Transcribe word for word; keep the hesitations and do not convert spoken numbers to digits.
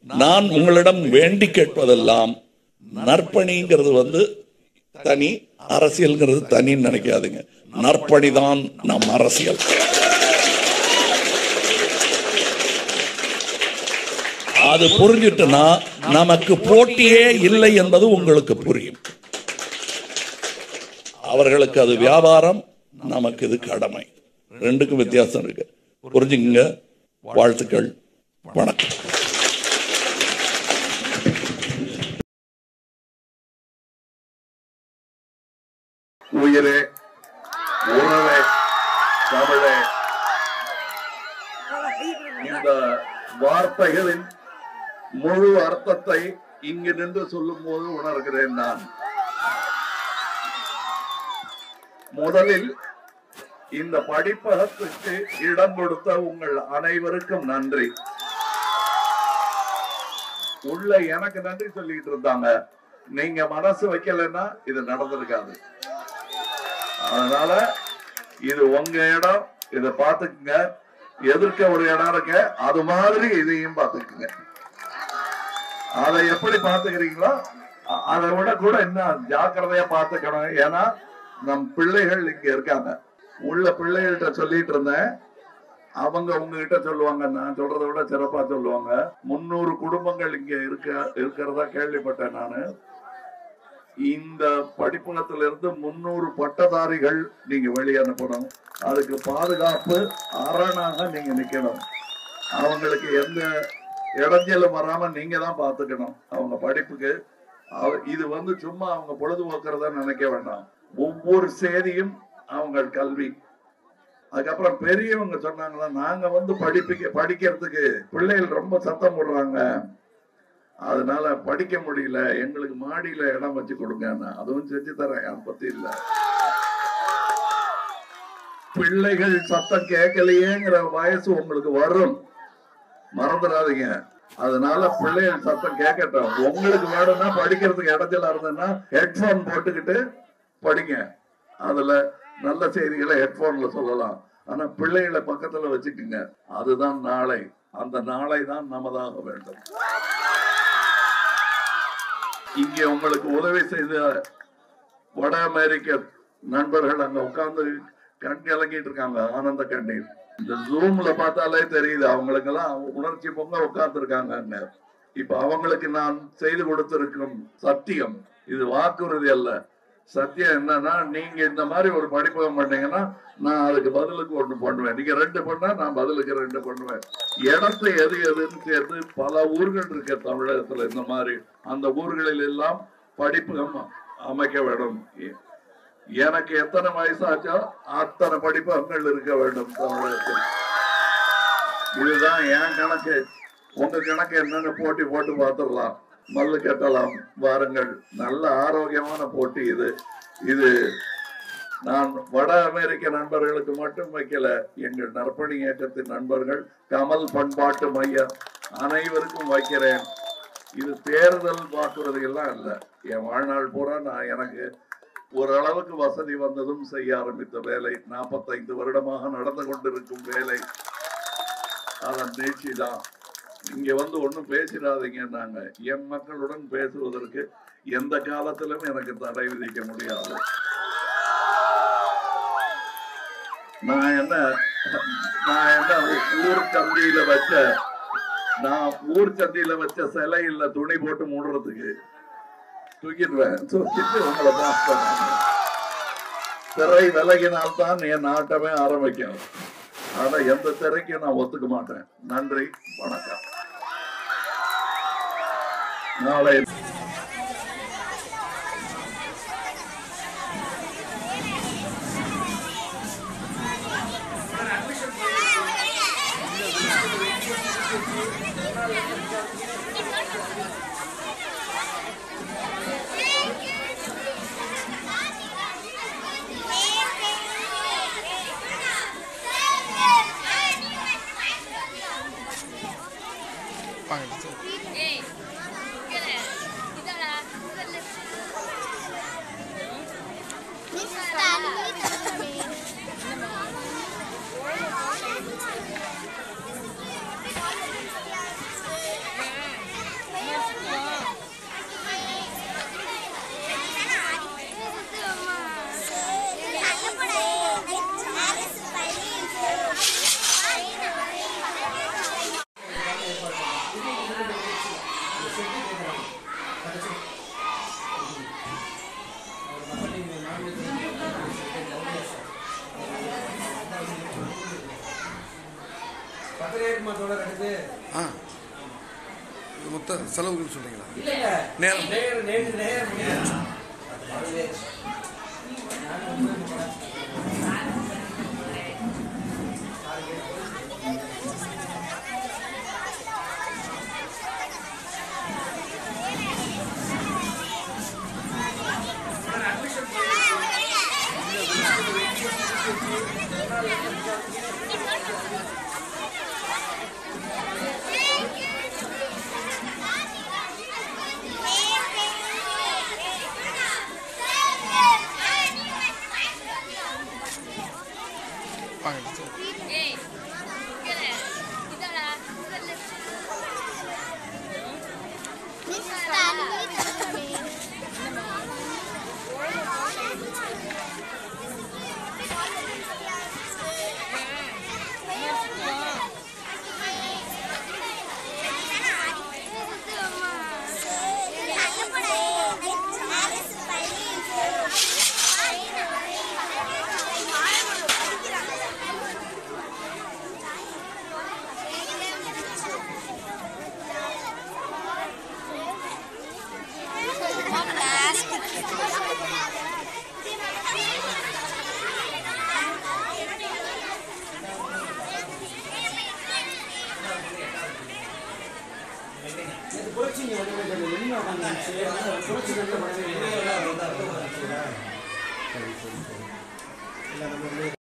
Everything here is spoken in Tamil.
நான் உங்களிடம் வேண்டி கேட்பதெல்லாம் நற்பணிங்கிறது வந்து தனி, அரசியல்ங்கிறது தனின்னு நினைக்காதீங்க. நற்பணிதான் நம் அரசியல். அது புரிஞ்சிட்டுனா நமக்கு போட்டியே இல்லை என்பது உங்களுக்கு புரியும். அவர்களுக்கு அது வியாபாரம், நமக்கு இது கடமை. ரெண்டுக்கும் வித்தியாசம் இருக்கு. புரிஞ்சுங்க. வாழ்த்துக்கள். வணக்கம். உயிரே, உணவே, தமிழே, இந்த வார்த்தைகளின் முழு அர்த்தத்தை இங்கு நின்று சொல்லும் போது உணர்கிறேன். நான் முதலில் இந்த படிப்பகத்துக்கு இடம் கொடுத்த உங்கள் அனைவருக்கும் நன்றி. உள்ள எனக்கு நன்றி சொல்லிட்டு இருந்தாங்க. நீங்க மனசு வைக்கலன்னா இது நடந்திருக்காது. அதனால இது உங்க இடம், இதை பார்த்துக்குங்க. எதிர்க்க ஒரு இடம் இருக்கு, அது மாதிரி இதையும் பார்த்துக்குங்க. அதை எப்படி பார்த்துக்கிறீங்களோ அதை விட கூட இன்னும் ஜாக்கிரதையா பார்த்துக்கணும். ஏன்னா நம் பிள்ளைகள் இங்க இருக்காங்க. உள்ள பிள்ளைகள்கிட்ட சொல்லிட்டு இருந்தேன், அவங்க உங்ககிட்ட சொல்லுவாங்க, நான் சொல்றதை விட சிறப்பா சொல்லுவாங்க. முன்னூறு குடும்பங்கள் இங்க இருக்க இருக்கிறதா கேள்விப்பட்டேன் நானு. இந்த படிப்பகத்திலிருந்து முன்னூறு பட்டதாரிகள் நீங்க வெளியே அனுப்பணும். அதுக்கு பாதுகாப்பு அரணாக நீங்க நிக்கணும். அவங்களுக்கு எந்த இடைஞ்சலும் வராம நீங்க தான் பாத்துக்கணும் அவங்க படிப்புக்கு. இது வந்து சும்மா அவங்க பொழுதுபோக்குறதா நினைக்க வேண்டாம். ஒவ்வொரு செய்தியும் அவங்க கல்வி. அதுக்கப்புறம் பெரியவங்க சொன்னாங்களா, நாங்க வந்து படிப்புக்கு படிக்கிறதுக்கு பிள்ளைகள் ரொம்ப சத்தம் போடுறாங்க, அதனால படிக்க முடியல, எங்களுக்கு மாடியில இடம் வச்சு கொடுங்க. அதுவும் செஞ்சு தரேன், அதை பத்தி இல்ல. பிள்ளைகள் சத்தம் கேட்கலையேங்கிற வயசு உங்களுக்கு வரும், மறந்துடாதீங்க. அதனால பிள்ளைகள் சத்தம் கேட்கட்டும். உங்களுக்கு வேணும்னா படிக்கிறதுக்கு இடைஞ்சலா இருந்ததுன்னா ஹெட்போன் போட்டுக்கிட்டு படிங்க. அதுல நல்ல செய்திகளை ஹெட்போன்ல சொல்லலாம். ஆனா பிள்ளைகளை பக்கத்துல வச்சுக்குங்க. அதுதான் நாளை. அந்த நாளை தான் நமதாக வேண்டும். இங்கே உங்களுக்கு உதவி செய்த வட அமெரிக்க நண்பர்கள் அங்க உட்கார்ந்து கண் கலங்கிட்டு இருக்காங்க, ஆனந்த கண்ணீர். இந்த ஜூம்ல பார்த்தாலே தெரியுது அவங்களுக்கு எல்லாம் உணர்ச்சி பொங்க உட்கார்ந்து இருக்காங்க. இப்ப அவங்களுக்கு நான் செய்து கொடுத்திருக்கும் சத்தியம், இது வாக்குறுதி அல்ல, சத்தியம் என்னன்னா, நீங்க இந்த மாதிரி ஒரு படிப்பகம் பண்ணீங்கன்னா நான் அதுக்கு பதிலுக்கு ஒண்ணு பண்ணுவேன். நீங்க ரெண்டு பண்ணா நான் பதிலுக்கு ரெண்டு பண்ணுவேன். இடத்தை எது எதுன்னு சேர்த்து பல ஊர்கள் இருக்க தமிழகத்துல இந்த மாதிரி, அந்த ஊர்களில் எல்லாம் படிப்பகம் அமைக்க வேண்டும். எனக்கு எத்தனை வயசாச்சோ அத்தனை படிப்பகங்கள் இருக்க வேண்டும் தமிழகத்தில். இதுதான் என் கணக்கு. உங்க கணக்கு என்னன்னு போட்டி போட்டு பார்த்துடலாம், மல்லு கட்டலாம். வாருங்கள், நல்ல ஆரோக்கியமான போட்டி இது. இது நான் வட அமெரிக்க நண்பர்களுக்கு மட்டும் வைக்கல, எங்கள் நற்பணி இயக்கத்தின் நண்பர்கள், கமல் பண்பாட்டு மையம் அனைவருக்கும் வைக்கிறேன். இது தேர்தல் வாக்குறுதிகள்லாம் இல்லை. என் வாழ்நாள் பூரா நான் எனக்கு ஓரளவுக்கு வசதி வந்ததும் செய்ய ஆரம்பித்த வேலை, நாற்பத்தைந்து வருடமாக நடந்து கொண்டிருக்கும் வேலை, அதன் நீட்சி தான். இங்க வந்து ஒண்ணும் பேசிடாதீங்கன்னாங்க. என் மக்களுடன் பேசுவதற்கு எந்த காலத்திலும் எனக்கு தடை விதிக்க முடியாது. நான் என்ன நான் என்ன ஊர் சந்தையில வச்ச நான் ஊர் சந்தையில வச்ச சிலை இல்ல, துணி போட்டு மூடுறதுக்கு தூக்கிடுவேன். தூக்கிட்டு உங்களை பார்ப்பேன். திரை விலகினால்தான் என் நாட்டமே ஆரம்பிக்கும். ஆனா எந்த திரைக்கும் நான் ஒத்துக்க மாட்டேன். நன்றி, வணக்கம். நாளை மொத்த செலவுகள் சொல்றீங்களா? நேரம் புரட்சி